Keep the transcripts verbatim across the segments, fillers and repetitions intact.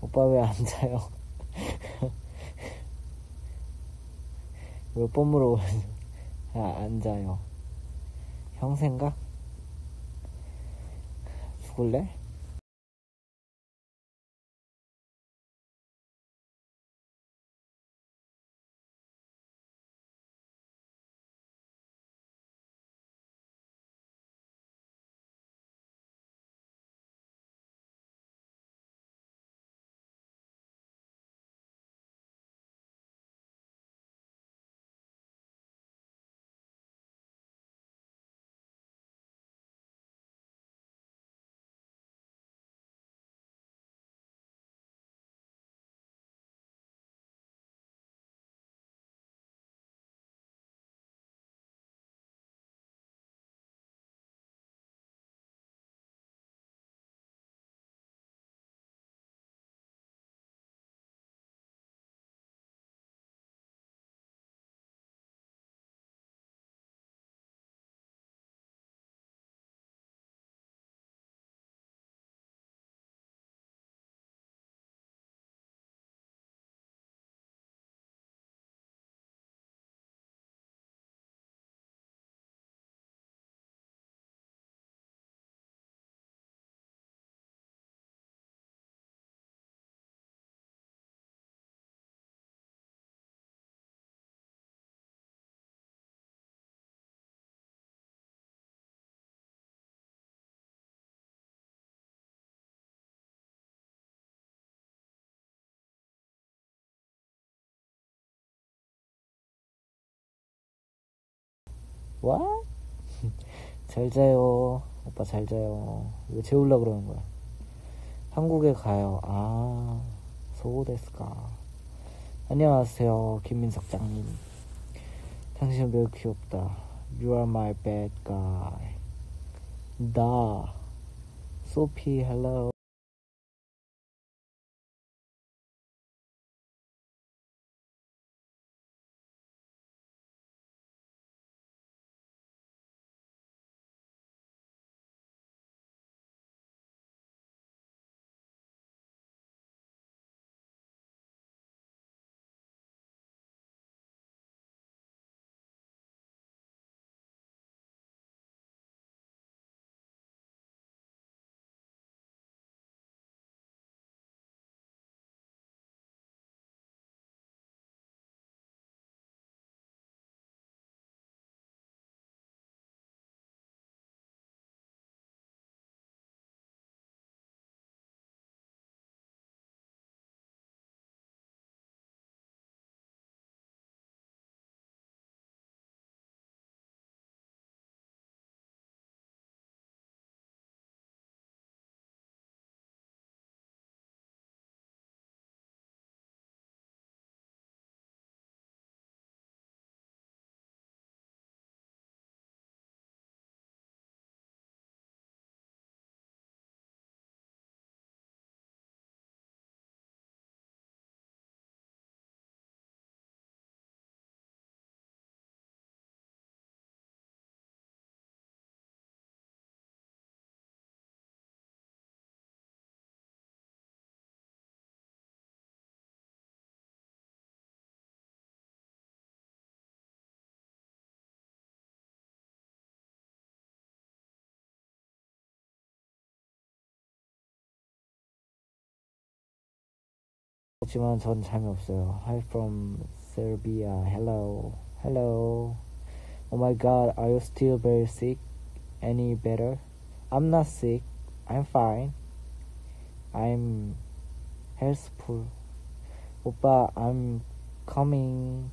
오빠 왜 안 자요? 몇 번 물어보면 아, 안 자요. 형 생각? 죽을래? What? 잘 자요. 오빠 잘 자요. 왜 재우려고 그러는 거야? 한국에 가요. 아, 소데스까. 안녕하세요, 김민석 장님. 당신은 매우 귀엽다. You are my bad guy. 나. 소피, hello. 하지만 전 잠이 없어요. Hi from Serbia. Hello. Hello. Oh my god, are you still very sick? Any better? I'm not sick. I'm fine. I'm healthful. 오빠, I'm coming.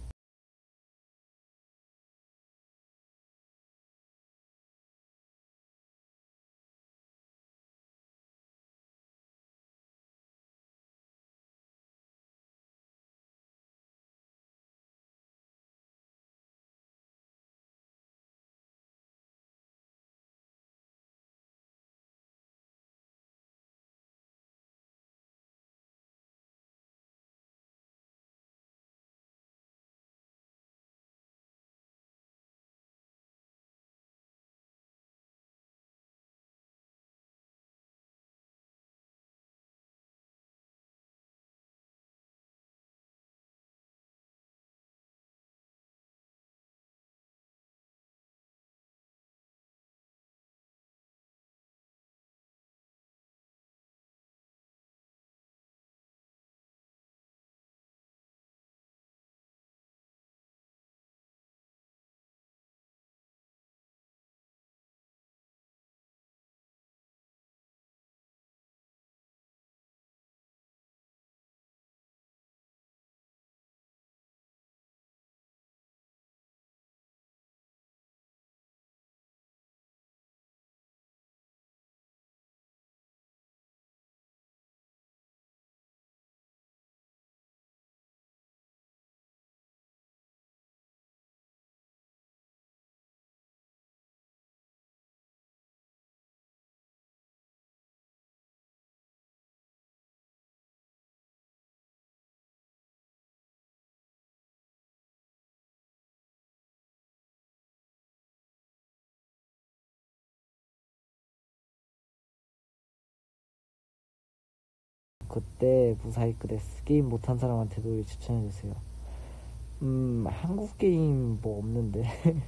그때 무사히크 데스. 게임 못한 사람한테 노래 추천해주세요. 음 한국 게임 뭐 없는데.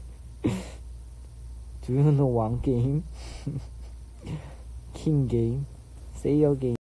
Do you know one game? king game? Say your game.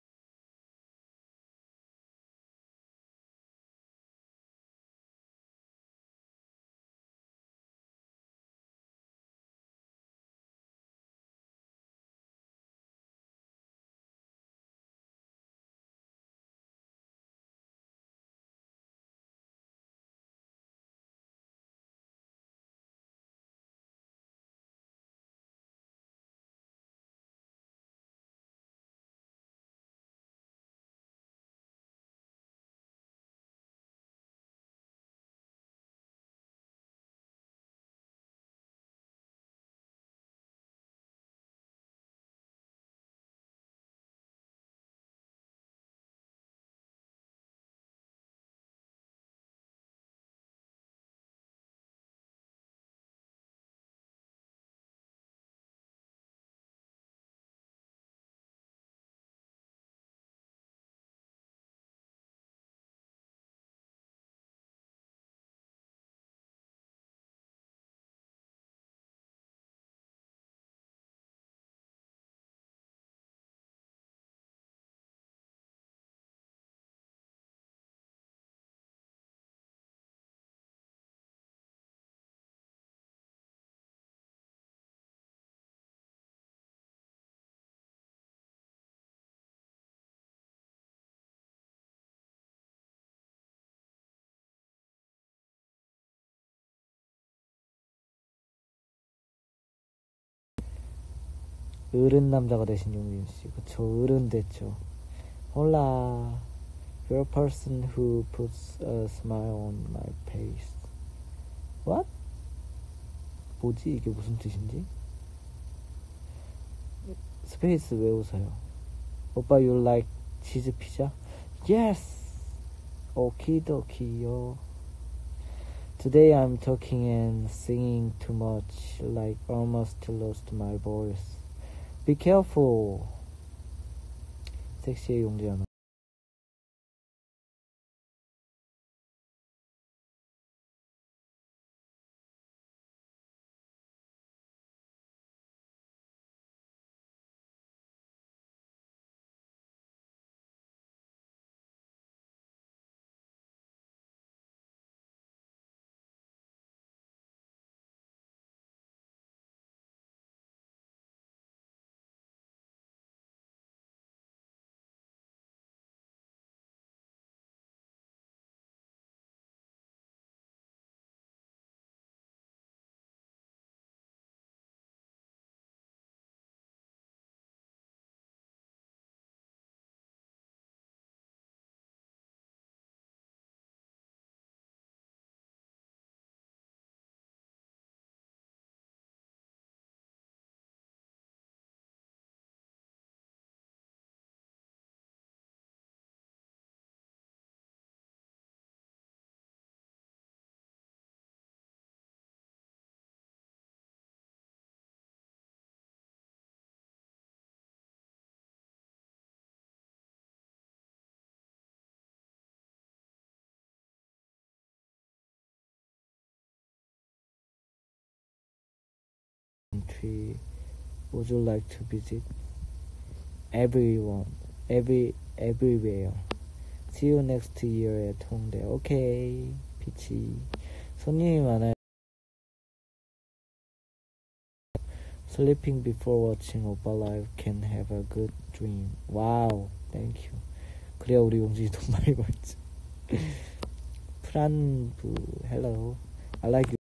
어른 남자가 되신 용진씨. 그쵸, 어른 됐죠. Hola, you're a person who puts a smile on my face. What? 뭐지? 이게 무슨 뜻인지? 스페이스 왜 웃어요? 오빠 you like 치즈 피자? Yes! 오키도키요. Today I'm talking and singing too much, like almost lost my voice. Be careful. 섹시의 용지연아. Country would you like to visit? Everyone, every everywhere. See you next year at 홍대. Okay, 피치. 손님이 많아요. Sleeping before watching 오빠 live can have a good dream. Wow, thank you. 그래야 우리 용진이 돈 많이 벌지. 프란부, hello. I like you.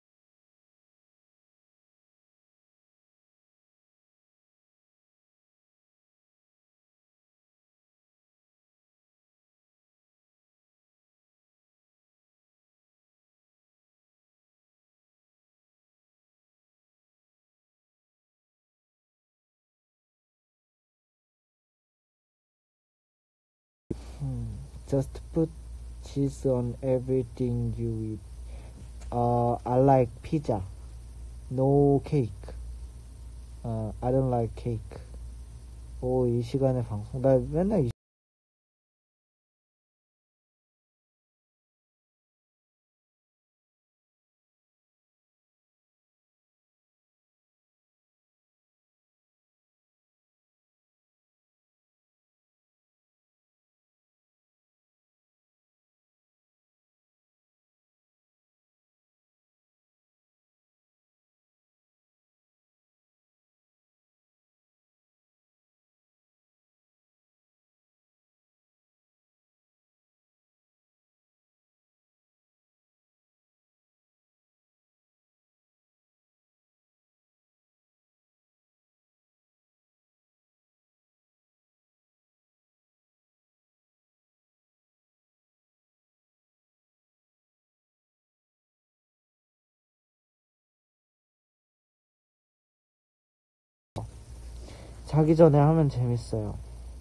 Hmm. Just put cheese on everything you eat. Uh, I like pizza. No cake. Uh, I don't like cake. 오, 이 시간에 방송. 나 맨날 이 자기 전에 하면 재밌어요.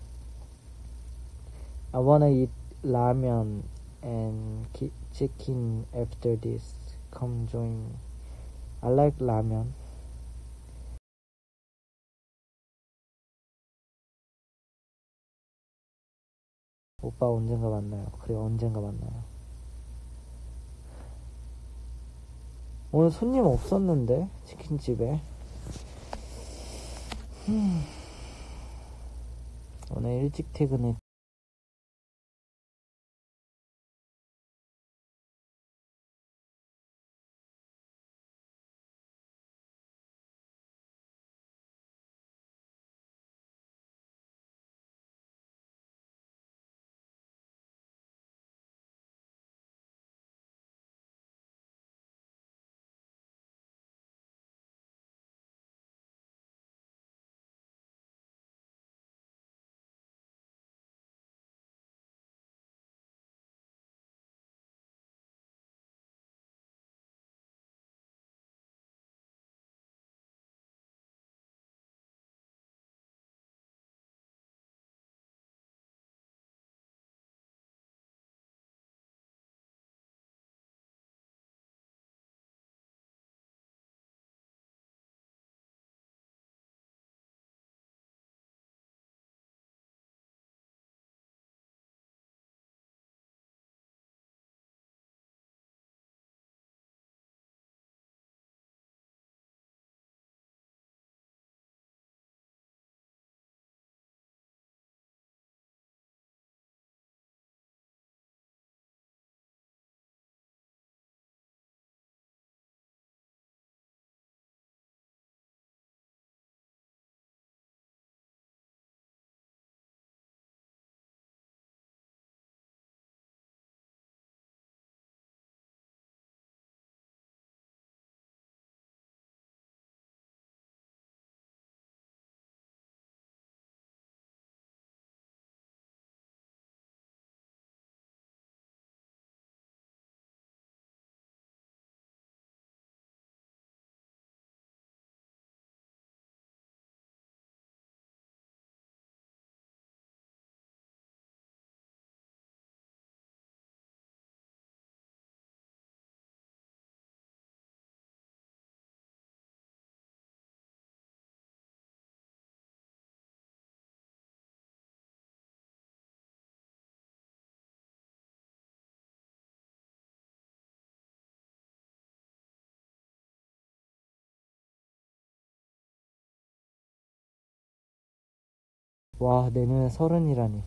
I wanna eat ramen and ki- chicken after this. Come join me. I like ramen. 오빠 언젠가 만나요. 그래, 언젠가 만나요. 오늘 손님 없었는데, 치킨집에. 음. 오늘 일찍 퇴근했. 와, 내년에 서른이라니.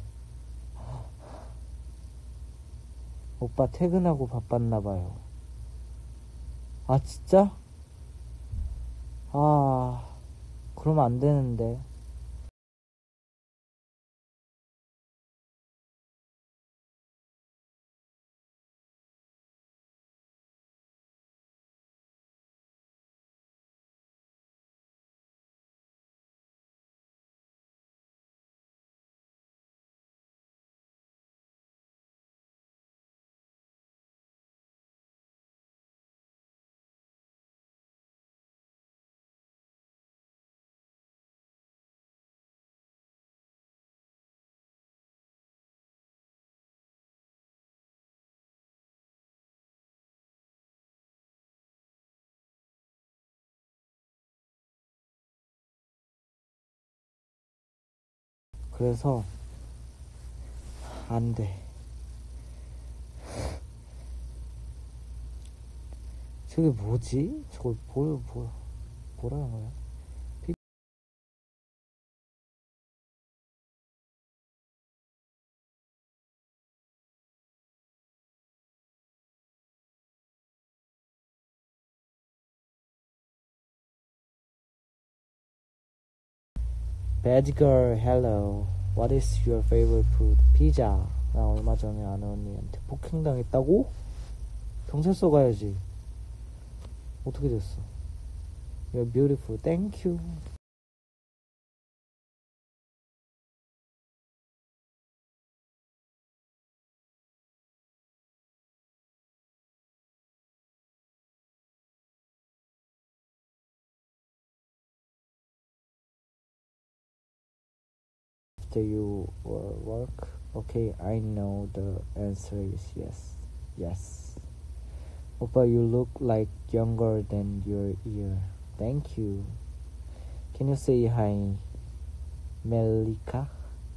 오빠 퇴근하고 바빴나봐요. 아, 진짜? 아, 그러면 안 되는데. 그래서 안 돼. 저게 뭐지? 저걸 뭐, 뭐, 뭐라는 거야? Bad girl, hello. What is your favorite food? 피자. 나 얼마 전에 아는 언니한테 폭행당했다고? 경찰서 가야지. 어떻게 됐어? You're beautiful. Thank you. after you uh, work? Okay, I know the answer is yes. Yes. Oppa, you look like younger than your year. Thank you. Can you say hi, Melika?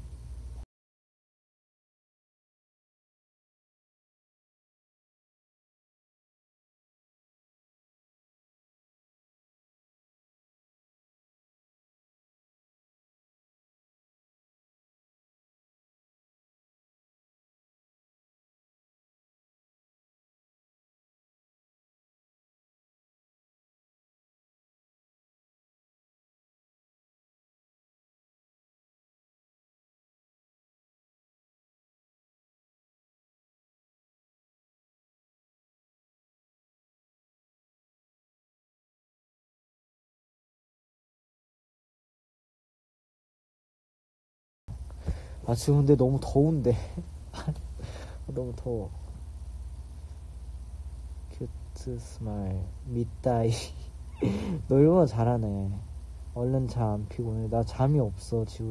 아 지금 근데 너무 더운데. 너무 더워. 큐트 스마일 밑다이. 너 얼마나 잘하네. 얼른 자 안 피곤해. 나 잠이 없어 지금.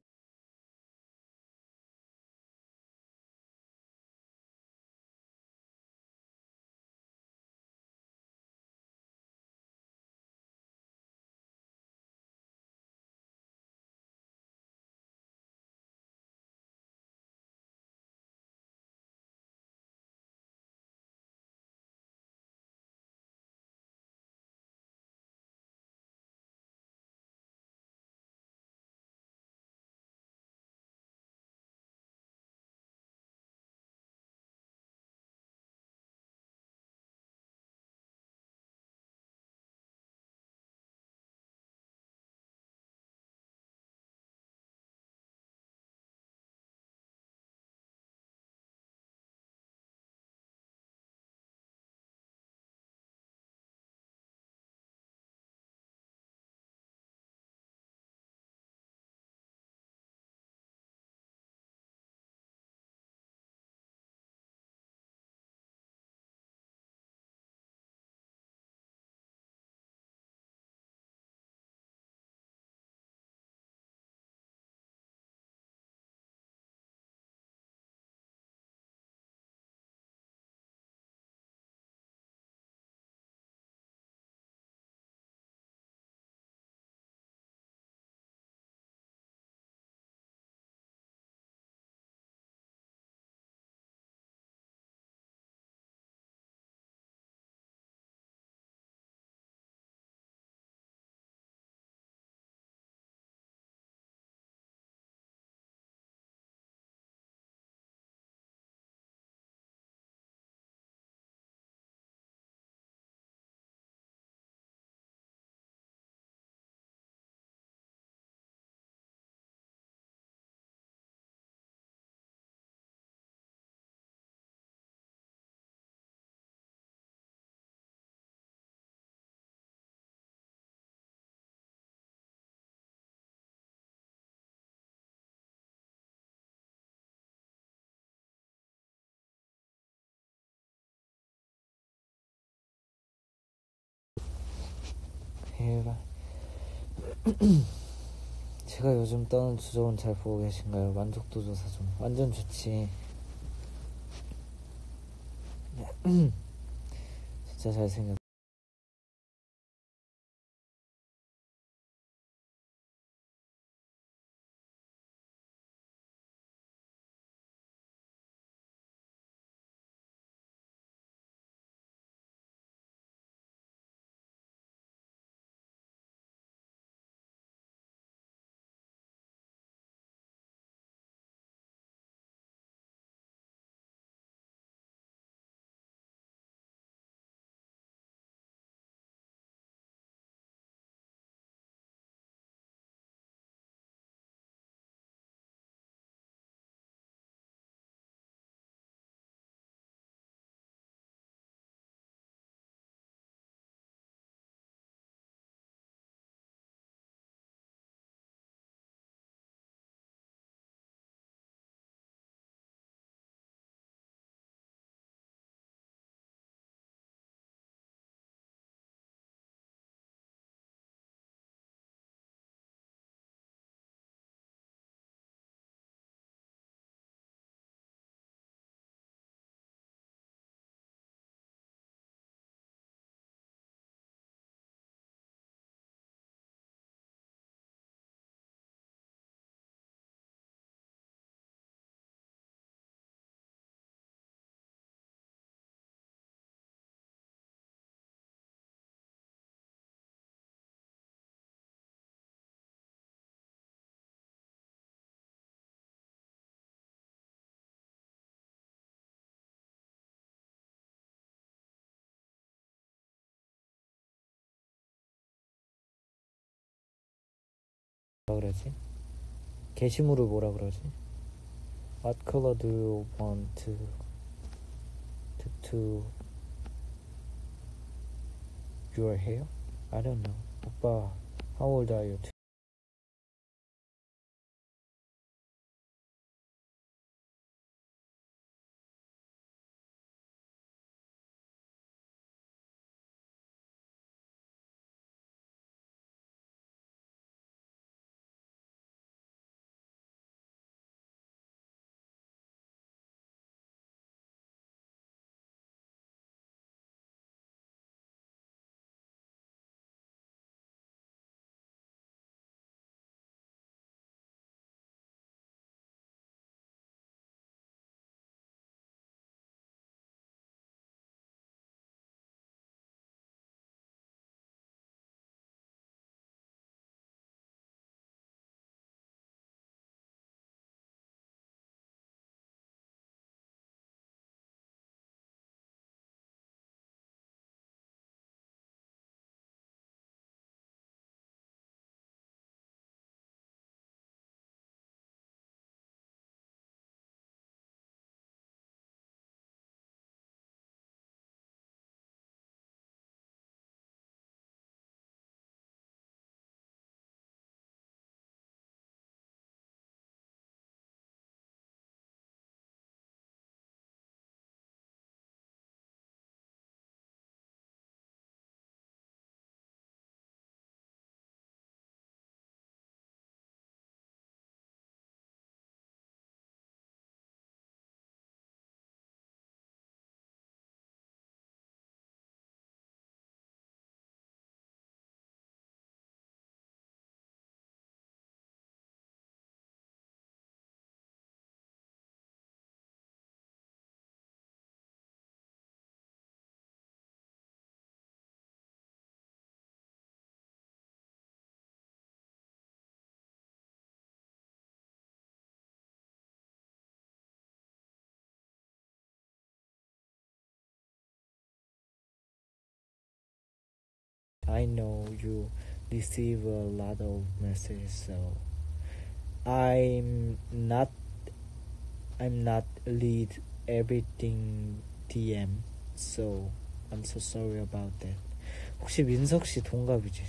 제발. 제가 요즘 떠는 주저운 잘 보고 계신가요? 만족도 조사 좀. 완전 좋지. 진짜 잘생겼. 뭐라 그러지? 게시물을 뭐라 그러지? What color do you want to to, to your hair? I don't know. 오빠, how old are you? I know you receive a lot of messages, so I'm not I'm not read everything D M, so I'm so sorry about that. 혹시 민석 씨 동갑이지?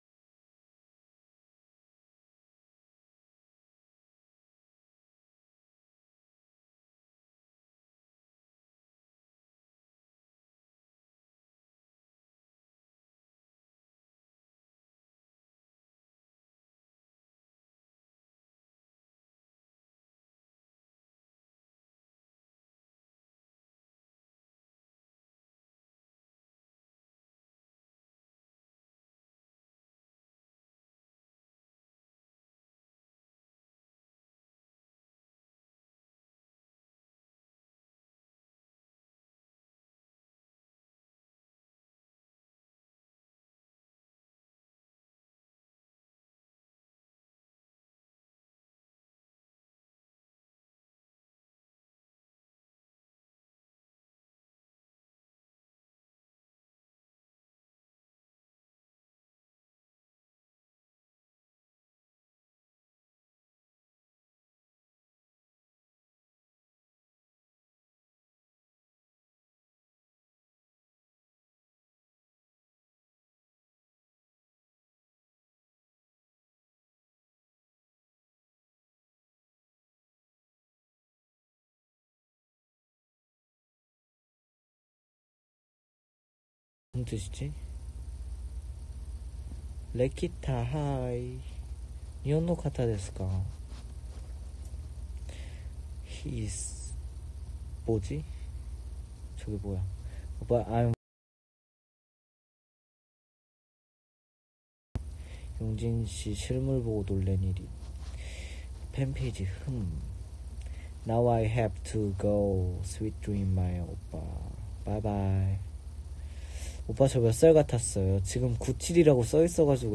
무슨 뜻이지? 레키타 하이 니혼노 카타 데스까? He's 뭐지? 저게 뭐야? 오빠 I'm 용진씨 실물 보고 놀란 일이 팬페이지 흠 Now I have to go sweet dream my 오빠 바이바이 오빠 저 몇 살 같았어요? 지금 구십칠이라고 써있어가지고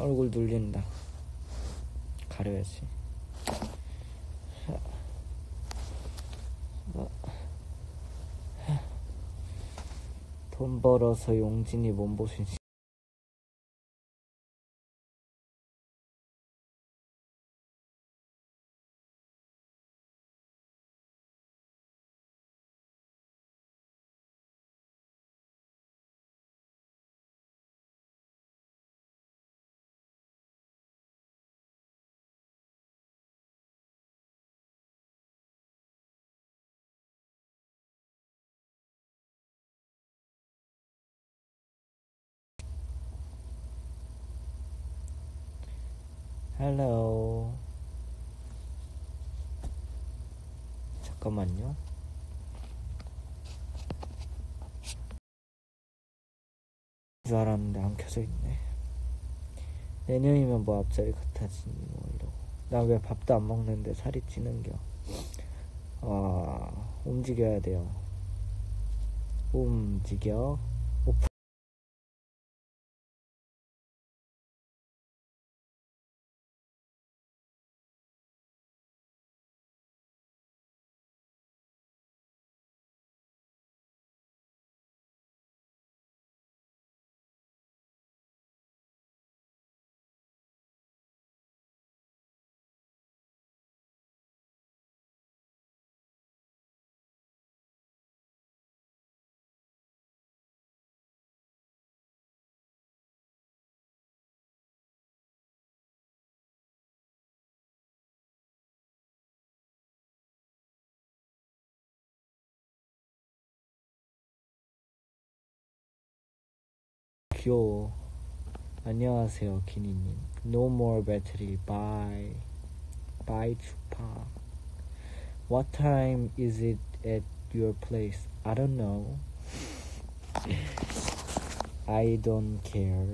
얼굴 눌린다. 가려야지. 돈 벌어서 용진이 몸보신. 헬로. 잠깐만요. 줄 알았는데 안 켜져 있네. 내년이면 뭐 앞자리 같아지니 뭐 이러고. 나 왜 밥도 안 먹는데 살이 찌는겨. 아, 움직여야 돼요. 움직여. 오픈. 귀여워. 안녕하세요, 기니님. No more battery. Bye. Bye, chupa. What time is it at your place? I don't know. I don't care.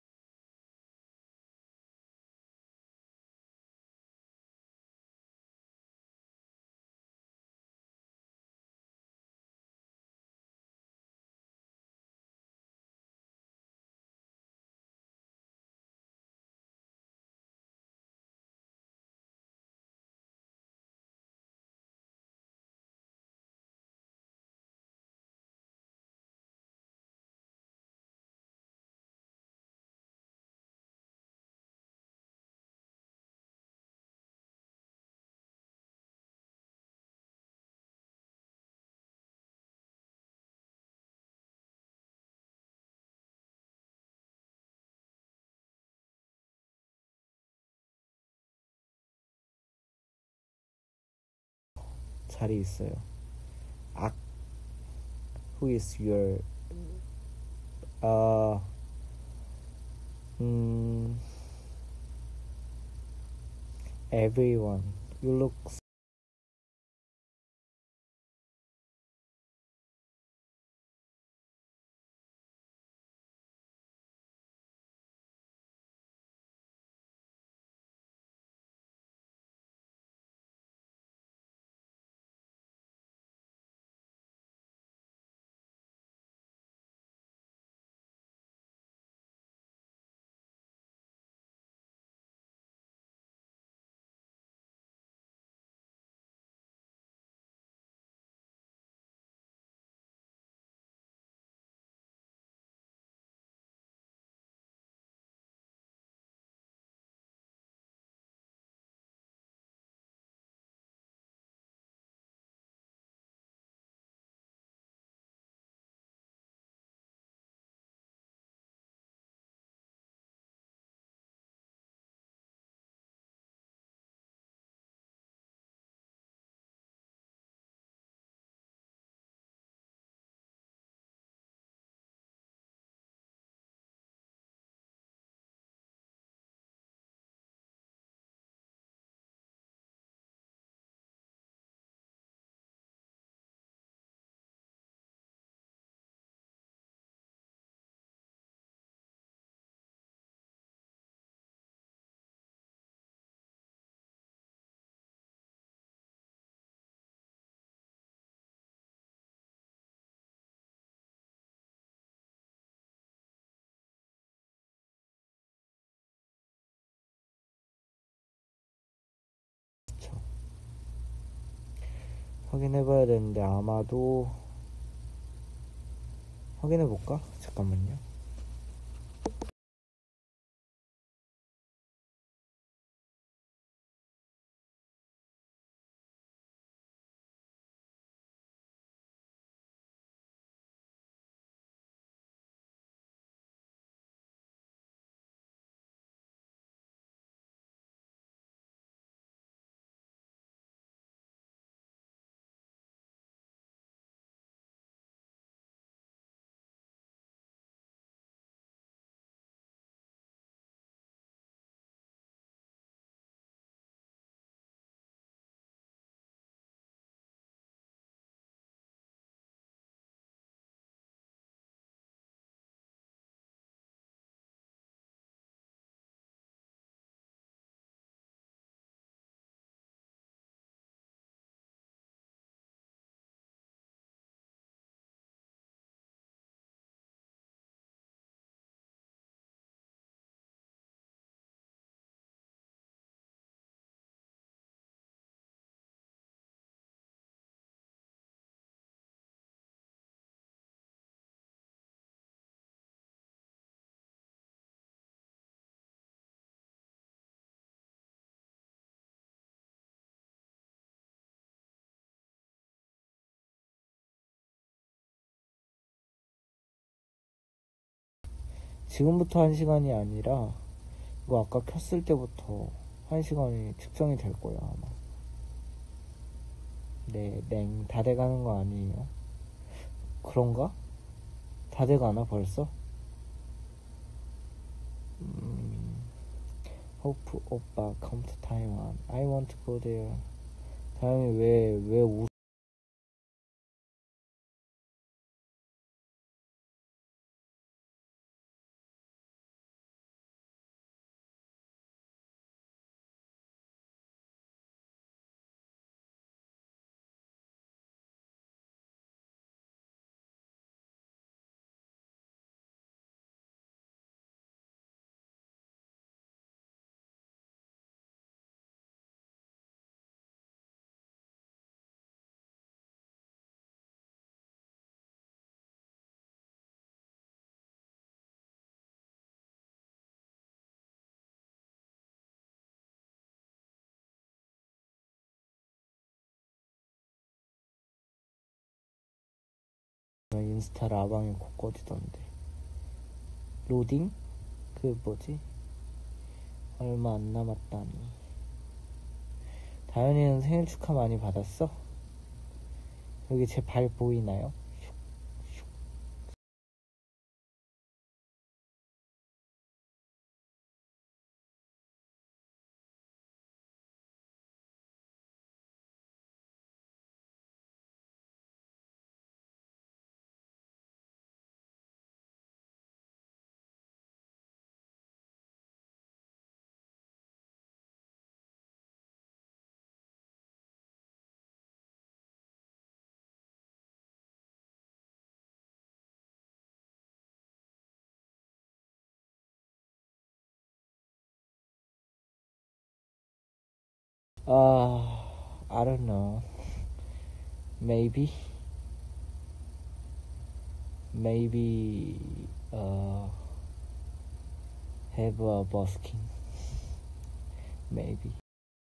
자리 있어요. 악. Who is your uh mm, everyone? You look 확인해봐야 되는데 아마도 확인해볼까? 잠깐만요. 지금부터 한 시간이 아니라 이거 아까 켰을 때부터 한 시간이 측정이 될 거야 아마. 네, 맹 다 돼가는 거 아니에요? 그런가? 다 돼가나 벌써? 음, Hope 오빠 come to Taiwan. I want to go there. 다영이 왜왜 웃? 인스타 라방이 곳곳이던데. 로딩? 그 뭐지? 얼마 안 남았다니. 다현이는 생일 축하 많이 받았어? 여기 제 발 보이나요? 아, I don't know. Maybe, maybe, uh, have a busking. Maybe.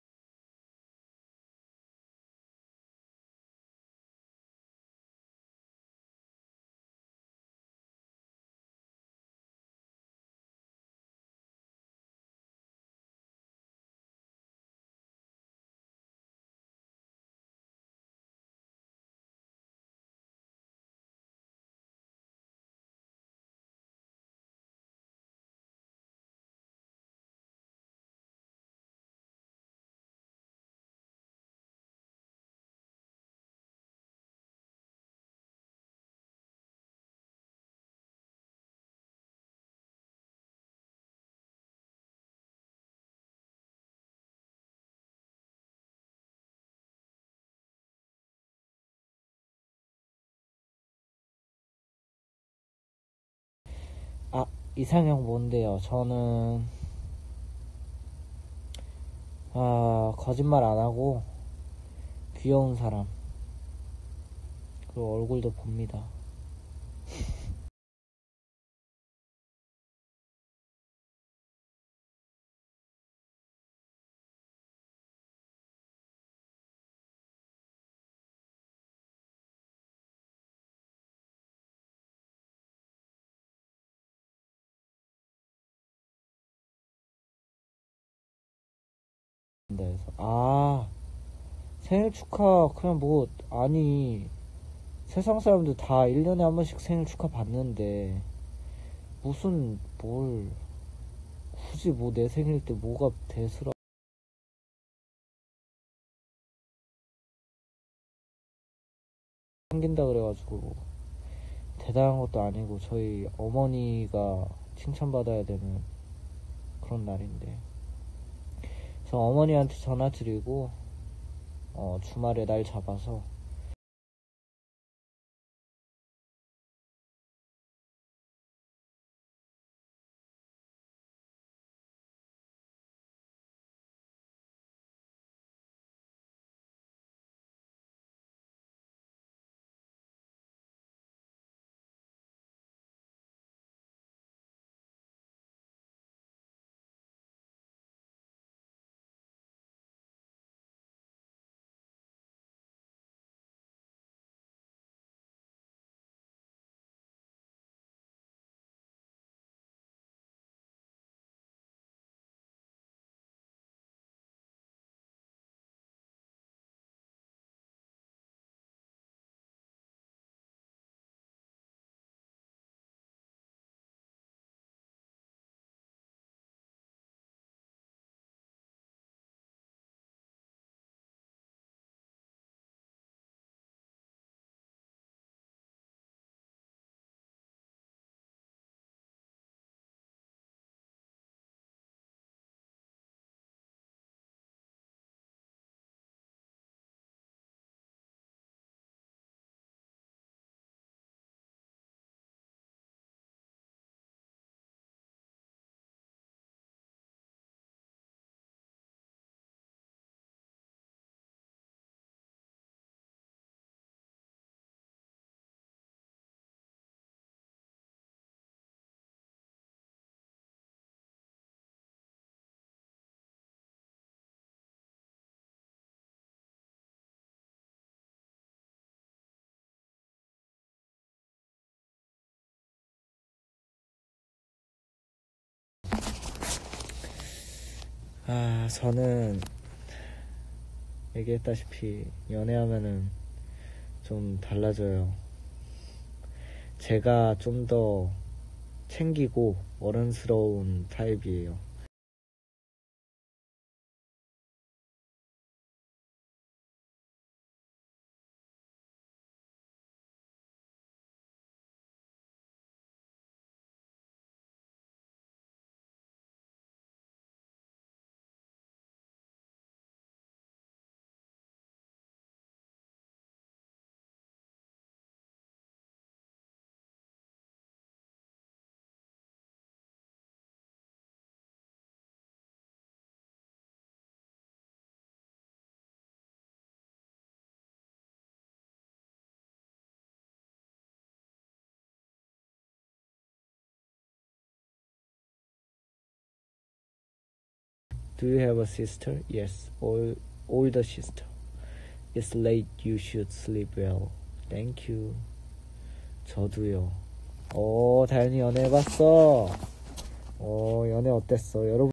아, 이상형 뭔데요? 저는 아, 거짓말 안 하고 귀여운 사람. 그리고 얼굴도 봅니다. 그래서 아, 생일 축하 그냥 뭐 아니, 세상 사람들 다 일 년에 한 번씩 생일 축하 받는데 무슨 뭘 굳이 뭐 내 생일 때 뭐가 대수라 생긴다 그래가지고 대단한 것도 아니고 저희 어머니가 칭찬받아야 되는 그런 날인데, 그래서 어머니한테 전화 드리고 어, 주말에 날 잡아서 아, 저는 얘기했다시피 연애하면은 좀 달라져요. 제가 좀 더 챙기고 어른스러운 타입이에요. Do you have a sister? Yes, ol, older sister. It's late, you should sleep well. Thank you. 저도요. 오, 다현이 연애해봤어. 어, 연애 어땠어? 여러분.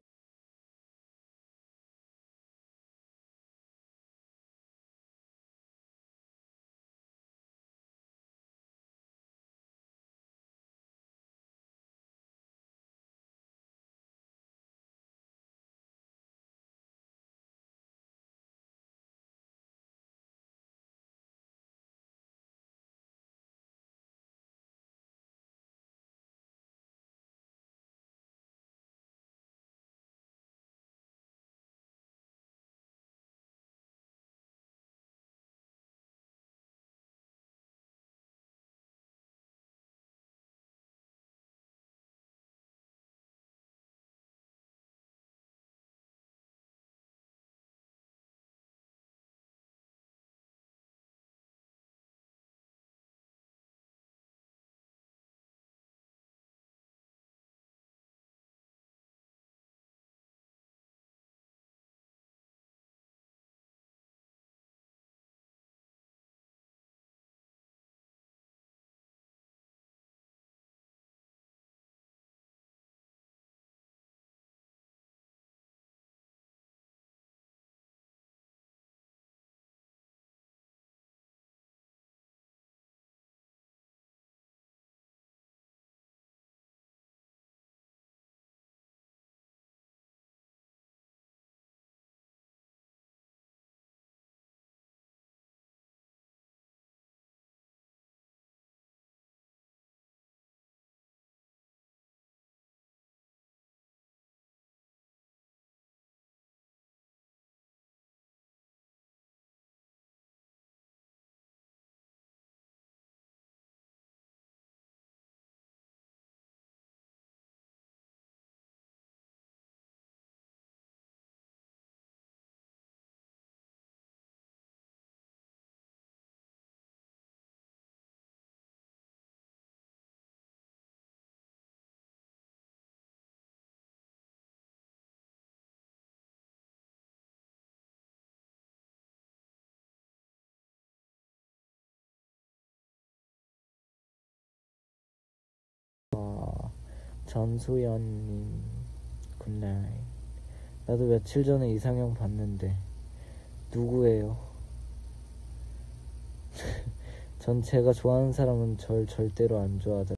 어, 전소연님 굿나잇. 나도 며칠 전에 이상형 봤는데 누구예요? 전 제가 좋아하는 사람은 절 절대로 안 좋아하잖아요.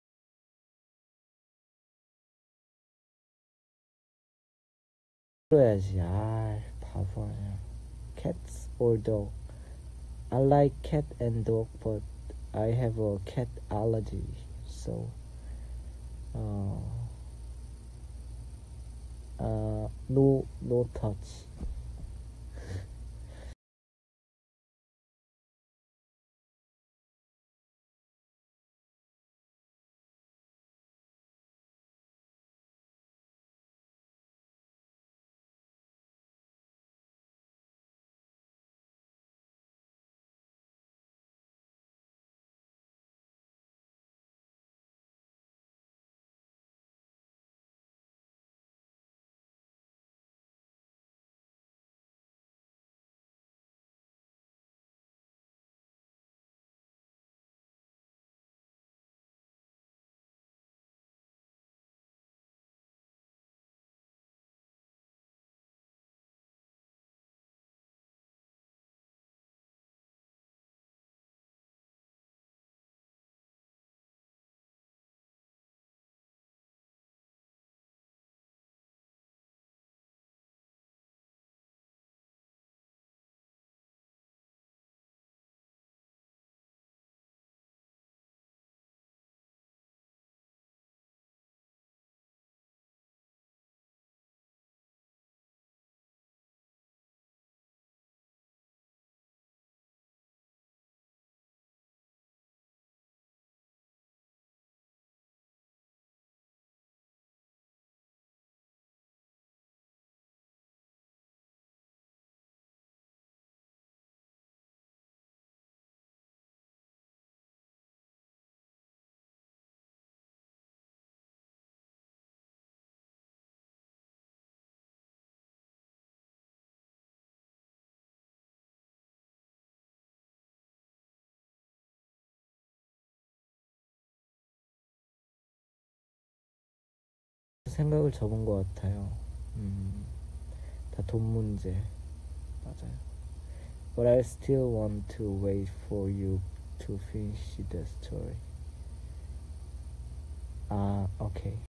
그래야지. 아, 바보 아니야. Cats or dog? I like cat and dog, but I have a cat allergy. So, uh, uh, no, no touch. 생각을 접은 것 같아요. 음, 다 돈 문제. 맞아요. But I still want to wait for you to finish the story. 아, 오케이.